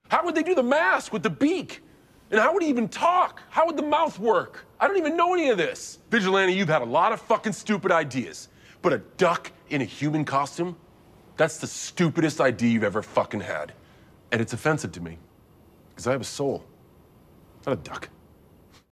How would they do the mask with the beak? And how would he even talk? How would the mouth work? I don't even know any of this. Vigilante, you've had a lot of fucking stupid ideas. But a duck in a human costume? That's the stupidest idea you've ever fucking had. And it's offensive to me. Because I have a soul. Not a duck.